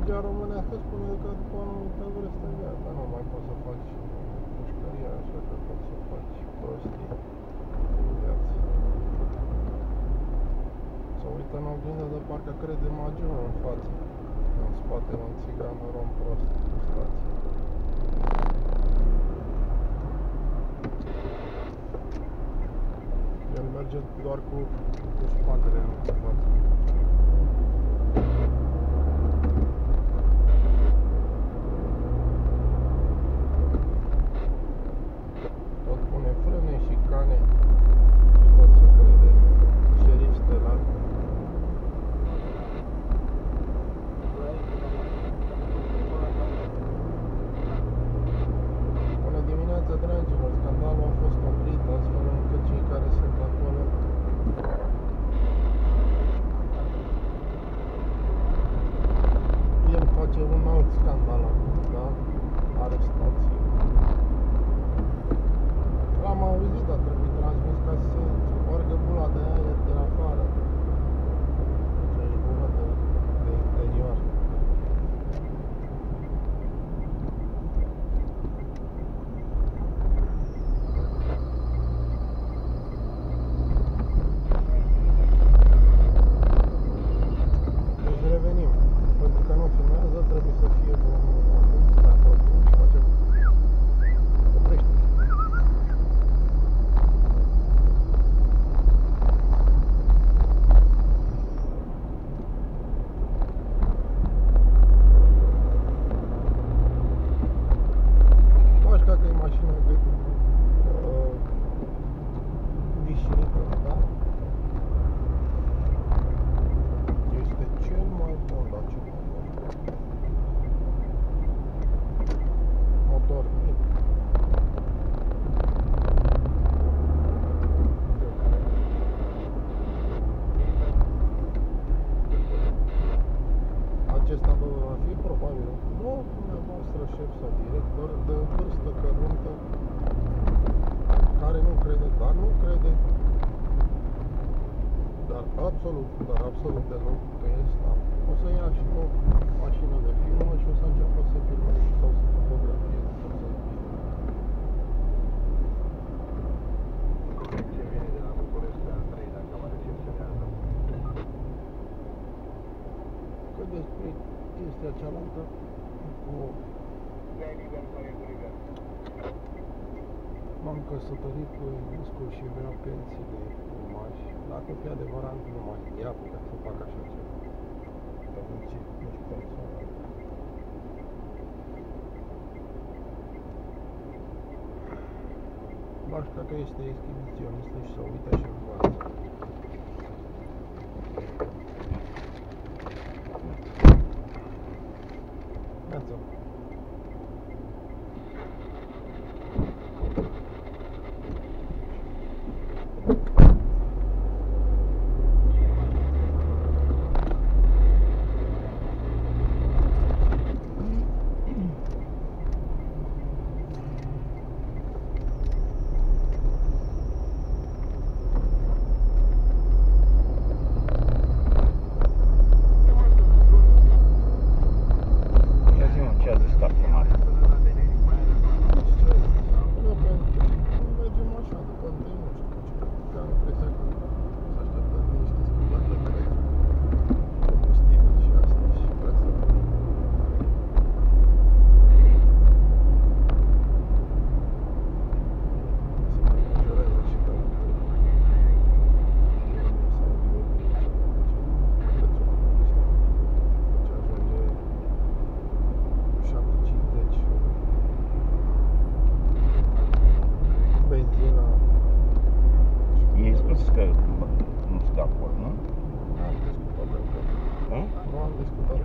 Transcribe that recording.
legea românească spune că după o anumită vârstă gata, nu mai poți să faci pușcăria, așa că poți să faci prostii în viață. Se uită în oglindă de parcă crede magiună în față, în spate un țigan rom prost în stație. El merge doar cu spatele, nu cu fața. Tot pune frâne și cane și tot se crede șerif stelar. Bună dimineața, dragilor! Scandalul a fost oprit astfel încât cei care sunt acolo el face un alt scandal, da? Arestație. L-am auzit, dar trebuie transmis ca să spargă bula de aer de afară. Deci bula de interior. Deci revenim. Pentru că nu filmează, trebuie să fie bun. Acum să ne apropiem și facem. Oprește. Nu știu că e mașină vișinită, da? Este cel mai bun, dar cel mai bun. Motor mic. Acesta va fi probabil nu dumneavoastră șef sau director de vârstă căruntă care nu crede, dar nu crede, dar absolut deloc că este. O să ia și o mașină de filmă și o să înceapă să filmeze sau să fotografieze sau să Ce vine de la București pe A3 dacă mă recepționează. că despre chestia cealaltă cu m-am căsătorit cu Enescu și vrea pensii de urmași. Dacă fi adevărat, nu mai ea putea să facă așa ceva. Că nici persoană. Bașca că este exhibiționistă și se uită și învață. Neața. Nu am discutat